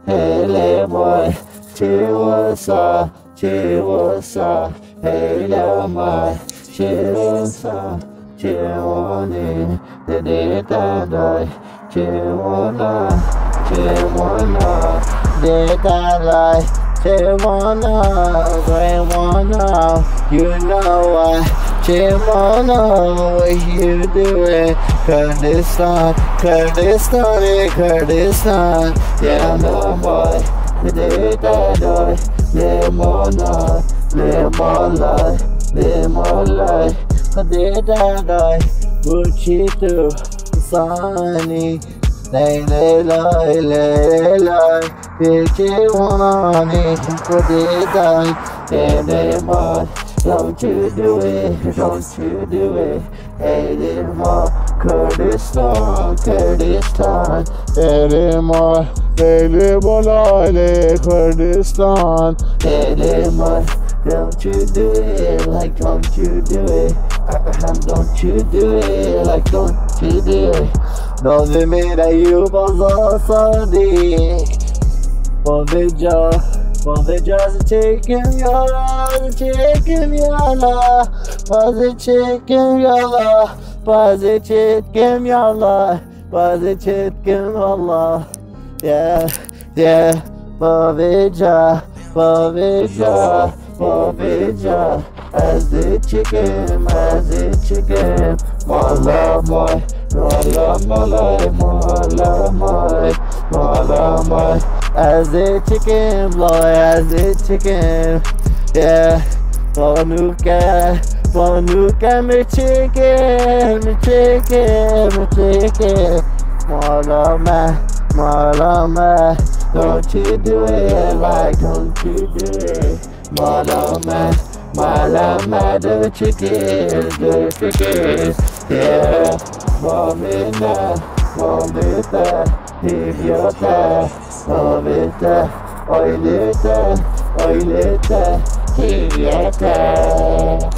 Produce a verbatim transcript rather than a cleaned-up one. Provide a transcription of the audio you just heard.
hele boy, chiwasa, chiwasa, hele my, chiwasa, chiwani, dedetadai, chiwana, chiwana, dedalai, chiwana, chiwana, you know why. Chimano, what you doing? Kurdistan, Kurdistan, Kurdistan. Yeah, no boy, they die, live more life, live more life, live more life. They die, what you do? Sunny, they lay, lay, lay, lay. If you wanna, they die, they lay more. Don't you do it, don't you do it. Hey, little more Kurdistan, Kurdistan. Hey, little more, hey, little more, Kurdistan. Hey, little more, don't you do it, like don't you do it. Don't you do it, like don't you do it. Don't let me that you was Sunday. Poveja. Was it just a chicken yalla, chicken yalla? Was it chicken yalla? Was it chicken yalla? Was it chicken yalla? Yeah, yeah, Bavija, Bavija, Bavija. As the chicken, as the chicken. More love, more, more love, more life, more love, more, more love, more. As the chicken, boy, as the chicken, yeah. Bonuka, Bonuka, me chicken, me chicken, me chicken. Mala ma, mala ma, don't you do it like, don't you do it. Mala ma, mala ma, the chicken, the chicken, yeah. Momina, momita. Idiota, ovita, oilita, oilita, idiota.